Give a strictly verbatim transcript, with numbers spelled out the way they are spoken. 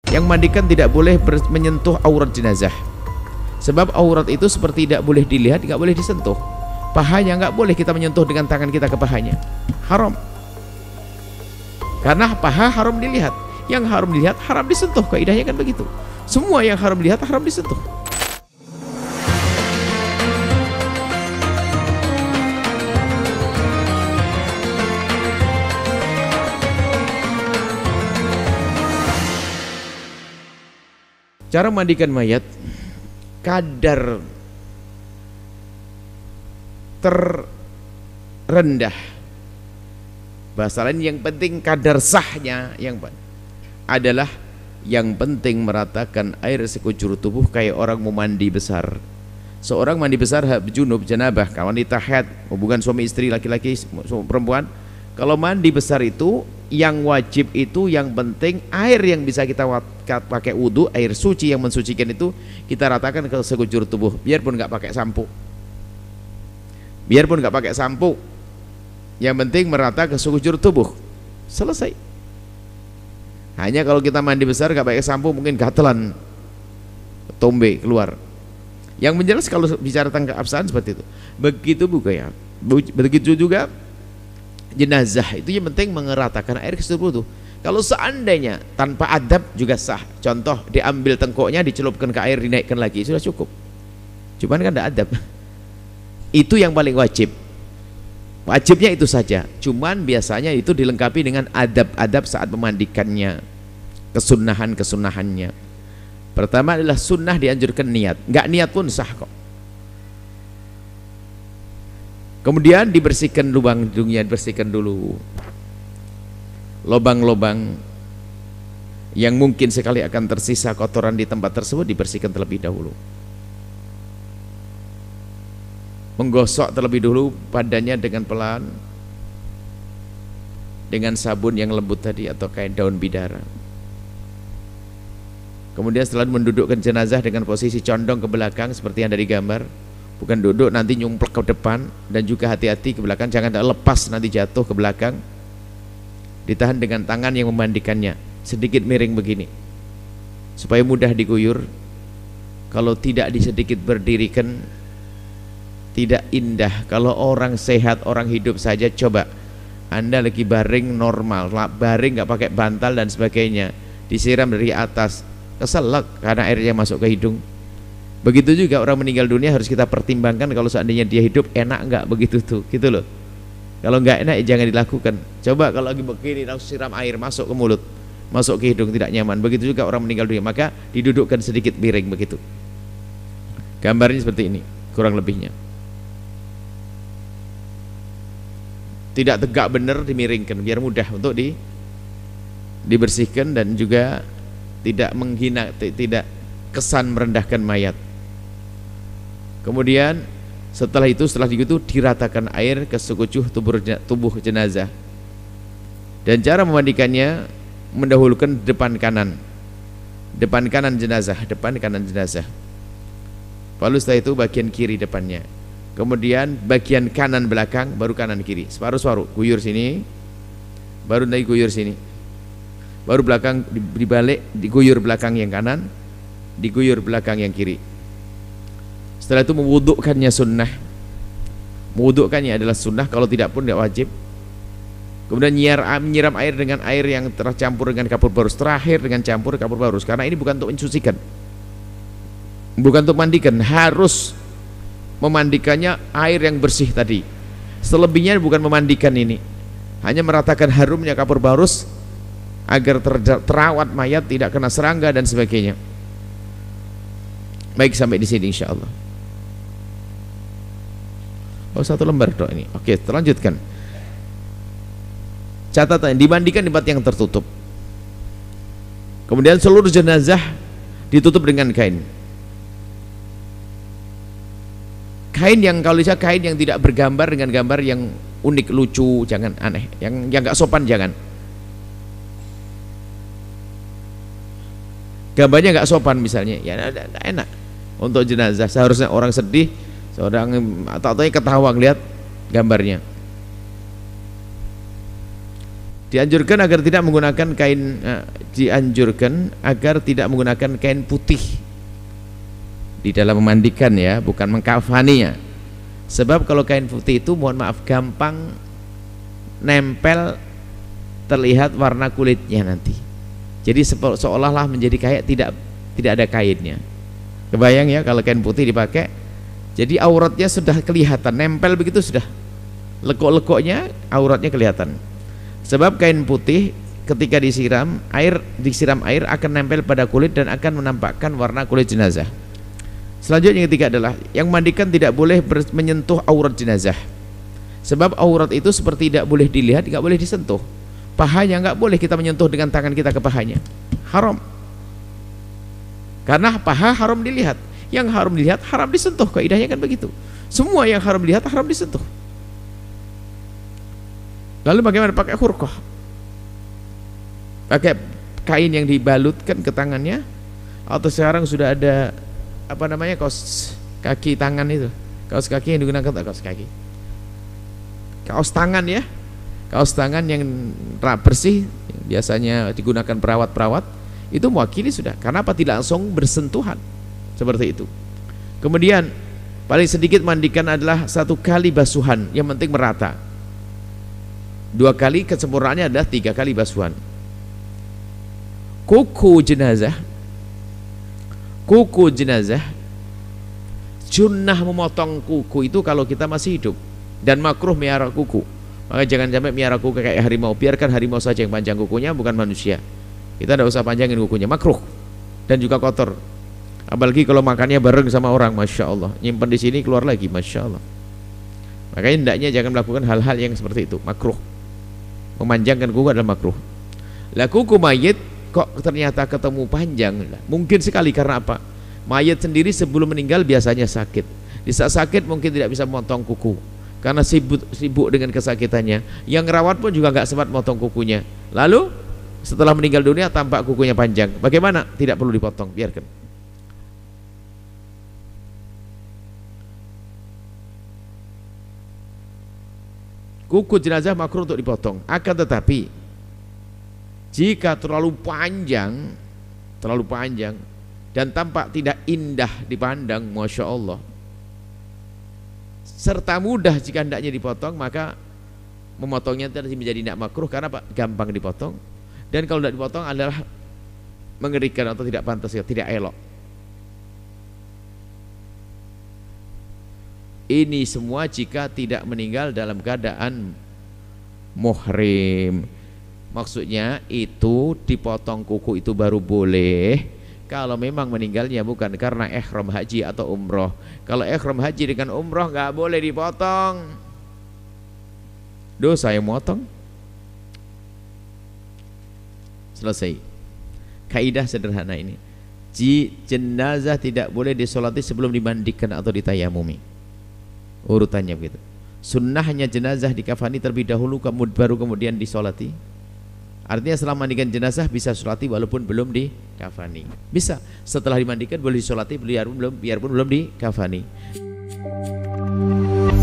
Yang mandikan tidak boleh menyentuh aurat jenazah, sebab aurat itu seperti tidak boleh dilihat, nggak boleh disentuh. Pahanya nggak boleh kita menyentuh dengan tangan kita ke pahanya, haram. Karena paha haram dilihat, yang haram dilihat haram disentuh. Kaidahnya kan begitu. Semua yang haram dilihat haram disentuh. Cara mandikan mayat, kadar terendah, bahasa lain yang penting kadar sahnya yang adalah yang penting meratakan air sekujur tubuh kayak orang mau mandi besar. Seorang mandi besar junub janabah, kalau wanita haid, hubungan suami istri, laki-laki perempuan, kalau mandi besar itu yang wajib itu yang penting air yang bisa kita pakai wudhu, air suci yang mensucikan itu kita ratakan ke sekujur tubuh, biarpun nggak pakai sampo, biarpun nggak pakai sampo, yang penting merata ke sekujur tubuh, selesai. Hanya kalau kita mandi besar nggak pakai sampo mungkin gatelan, tombe keluar. Yang menjelas kalau bicara tentang keabsahan seperti itu. Begitu bukan ya? Begitu juga jenazah itu yang penting mengeratakan air ke seluruh tubuh. Kalau seandainya tanpa adab juga sah. Contoh diambil tengkoknya dicelupkan ke air dinaikkan lagi sudah cukup. Cuman kan ada adab. Itu yang paling wajib. Wajibnya itu saja. Cuman biasanya itu dilengkapi dengan adab-adab saat memandikannya, kesunahan-kesunahannya. Pertama adalah sunnah dianjurkan niat. Nggak niat pun sah kok. Kemudian dibersihkan lubang hidungnya, dibersihkan dulu. Lubang-lubang yang mungkin sekali akan tersisa kotoran di tempat tersebut dibersihkan terlebih dahulu. Menggosok terlebih dulu badannya dengan pelan, dengan sabun yang lembut tadi atau kain daun bidara. Kemudian setelah mendudukkan jenazah dengan posisi condong ke belakang seperti yang ada di gambar, bukan duduk nanti nyumplek ke depan, dan juga hati-hati ke belakang, jangan lepas nanti jatuh ke belakang. Ditahan dengan tangan yang memandikannya, sedikit miring begini supaya mudah diguyur. Kalau tidak disedikit berdirikan tidak indah. Kalau orang sehat, orang hidup saja, coba Anda lagi baring normal, baring nggak pakai bantal dan sebagainya, disiram dari atas, keselak karena airnya masuk ke hidung. Begitu juga orang meninggal dunia harus kita pertimbangkan, kalau seandainya dia hidup enak nggak begitu tuh, gitu loh. Kalau nggak enak ya jangan dilakukan. Coba kalau lagi begini langsung siram air masuk ke mulut, masuk ke hidung, tidak nyaman. Begitu juga orang meninggal dunia, maka didudukkan sedikit miring begitu. Gambarnya seperti ini kurang lebihnya. Tidak tegak benar, dimiringkan biar mudah untuk di dibersihkan dan juga tidak menghina, tidak kesan merendahkan mayat. Kemudian setelah itu, setelah itu diratakan air ke sekujur tubuh, tubuh jenazah. Dan cara memandikannya mendahulukan depan kanan, depan kanan jenazah, depan kanan jenazah. Lalu setelah itu bagian kiri depannya. Kemudian bagian kanan belakang, baru kanan kiri, separuh-separuh, guyur sini, baru naik guyur sini, baru belakang dibalik, diguyur belakang yang kanan, diguyur belakang yang kiri. Setelah itu mewudukkannya sunnah. Mewudukkannya adalah sunnah, kalau tidak pun tidak wajib. Kemudian nyiram, menyiram air dengan air yang tercampur dengan kapur barus, terakhir dengan campur kapur barus, karena ini bukan untuk mensucikan, bukan untuk mandikan, harus memandikannya air yang bersih tadi. Selebihnya bukan memandikan, ini hanya meratakan harumnya kapur barus agar ter terawat mayat tidak kena serangga dan sebagainya. Baik, sampai di sini insya Allah. Oh, satu lembar dok ini. Oke, terlanjutkan. Catatan, dimandikan di tempat yang tertutup. Kemudian seluruh jenazah ditutup dengan kain. Kain yang, kalau bisa kain yang tidak bergambar dengan gambar yang unik, lucu, jangan aneh, yang yang nggak sopan jangan. Gambarnya nggak sopan misalnya, ya nggak enak untuk jenazah. Seharusnya orang sedih, seorang atau atau ketawa ngeliat gambarnya. Dianjurkan agar tidak menggunakan kain uh, dianjurkan agar tidak menggunakan kain putih di dalam memandikan ya, bukan mengkafaninya. Sebab kalau kain putih itu mohon maaf gampang nempel, terlihat warna kulitnya nanti. Jadi seolah-olah menjadi kayak tidak tidak ada kainnya. Kebayang ya kalau kain putih dipakai, jadi auratnya sudah kelihatan, nempel begitu sudah. Lekuk-lekuknya auratnya kelihatan. Sebab kain putih ketika disiram air, disiram air akan nempel pada kulit dan akan menampakkan warna kulit jenazah. Selanjutnya yang ketiga adalah yang mandikan tidak boleh menyentuh aurat jenazah. Sebab aurat itu seperti tidak boleh dilihat, tidak boleh disentuh. Pahanya nggak boleh kita menyentuh dengan tangan kita ke pahanya, haram. Karena paha haram dilihat, yang haram dilihat haram disentuh. Kaidahnya kan begitu. Semua yang haram dilihat haram disentuh. Lalu bagaimana pakai khurqah? Pakai kain yang dibalutkan ke tangannya, atau sekarang sudah ada apa namanya kaos kaki tangan itu, kaos kaki yang digunakan tak kaos kaki, kaos tangan ya, kaos tangan yang bersih biasanya digunakan perawat-perawat itu mewakili sudah. Karena apa? Tidak langsung bersentuhan seperti itu. Kemudian paling sedikit mandikan adalah satu kali basuhan, yang penting merata. Dua kali, kesempurnaannya adalah tiga kali basuhan. Kuku jenazah, kuku jenazah, sunnah memotong kuku itu kalau kita masih hidup, dan makruh miara kuku. Maka jangan sampai miara kuku kayak harimau. Biarkan harimau saja yang panjang kukunya, bukan manusia. Kita tidak usah panjangin kukunya, makruh dan juga kotor. Apalagi kalau makannya bareng sama orang, masya Allah, nyimpan di sini keluar lagi, masya Allah. Makanya hendaknya jangan melakukan hal-hal yang seperti itu, makruh. Memanjangkan kuku adalah makruh. Lah kuku mayit kok ternyata ketemu panjang, mungkin sekali karena apa? Mayit sendiri sebelum meninggal biasanya sakit. Di saat sakit mungkin tidak bisa memotong kuku karena sibuk sibuk dengan kesakitannya. Yang rawat pun juga nggak sempat memotong kukunya. Lalu setelah meninggal dunia tampak kukunya panjang. Bagaimana? Tidak perlu dipotong, biarkan. Kuku jenazah makruh untuk dipotong. Akan tetapi jika terlalu panjang, terlalu panjang dan tampak tidak indah dipandang, masya Allah, serta mudah jika hendaknya dipotong, maka memotongnya tadi menjadi tidak makruh karena apa? Gampang dipotong. Dan kalau tidak dipotong adalah mengerikan atau tidak pantas, tidak elok. Ini semua jika tidak meninggal dalam keadaan muhrim. Maksudnya itu dipotong kuku itu baru boleh kalau memang meninggalnya bukan karena ihram haji atau umroh. Kalau ihram haji dengan umroh nggak boleh dipotong, dosa yang motong. Selesai. Kaidah sederhana ini, jenazah tidak boleh disolati sebelum dimandikan atau ditayamumi. Urutannya begitu. Sunnahnya jenazah dikafani terlebih dahulu, kemudian baru kemudian disolati. Artinya setelah mandikan jenazah bisa solati walaupun belum dikafani. Bisa setelah dimandikan boleh disolati biarpun belum biarpun belum dikafani.